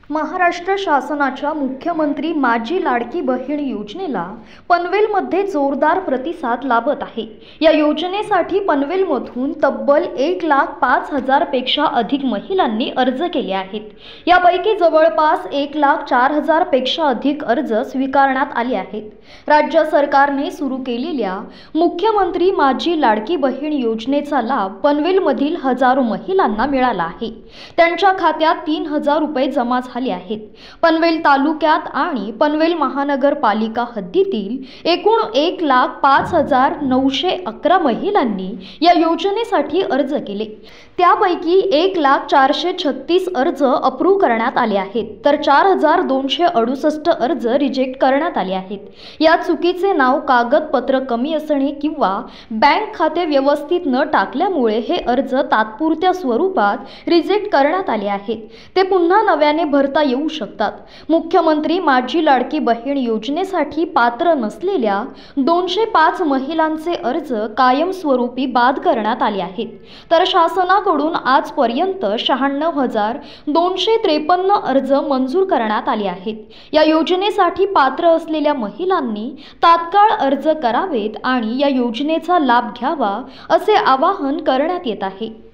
महाराष्ट्र शासनाच्या मुख्यमंत्री माझी लाडकी बहीण योजनेला पनवेलमध्ये जोरदार प्रतिसाद लाभत आहे। या योजनेसाठी पनवेलमधून तब्बल 1,05,000 पेक्षा अधिक महिलांनी अर्ज केले आहेत। यापैकी जवळपास 1,04,000 पेक्षा अधिक अर्ज स्वीकारण्यात आले आहेत। राज्य सरकारने सुरू केलेल्या मुख्यमंत्री माझी लाडकी बहीण योजनेचा लाभ पनवेलमधील हजारो महिलांना मिळाला आहे। त्यांच्या खात्यात 3,000 रुपये जमा झाले आहेत। पनवेल तालुक्यात आणि पनवेल महानगरपालिका हद्दीतील एकूण 1,05,911 महिलांनी या योजनेसाठी अर्ज केले। त्यापैकी 1,04,36 अर्ज अप्रूव्ह करण्यात आले आहेत, तर 4,268 अर्ज रिजेक्ट करण्यात आले आहेत। या चुकीचे नाव, कागदपत्र कमी असणे किंवा बँक खाते व्यवस्थित न टाकल्यामुळे हे अर्ज तात्पुरत्या स्वरूपात रिजेक्ट करण्यात आले आहेत। ते पुन्हा नव्याने भरता येऊ शकतात। मुख्यमंत्री माझी लाडकी बहीण योजनेसाठी पात्र नसलेल्या 205 महिलांचे अर्ज कायमस्वरूपी बाद करण्यात आले आहेत, तर शासनाकडून आजपर्यंत 96,253 अर्ज मंजूर करण्यात आले आहेत। या योजनेसाठी पात्र असलेल्या महिलांनी तात्काळ अर्ज करावेत आणि या योजनेचा लाभ घ्यावा असे आवाहन करण्यात येत आहे।